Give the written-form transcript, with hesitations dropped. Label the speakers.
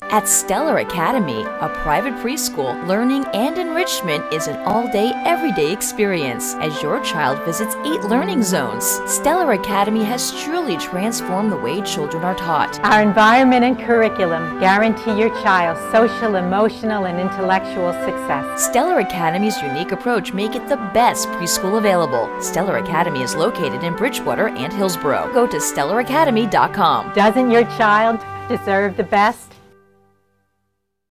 Speaker 1: At Stellar Academy, a private preschool, learning and enrichment is an all-day, everyday experience as your child visits 8 learning zones. Stellar Academy has truly transformed the way children are taught.
Speaker 2: Our environment and curriculum guarantee your child's social, emotional, and intellectual success.
Speaker 1: Stellar Academy's unique approach make it the best preschool available. Stellar Academy is located in Bridgewater and Hillsborough. Go to stellaracademy.com.
Speaker 2: Doesn't your child deserve the best?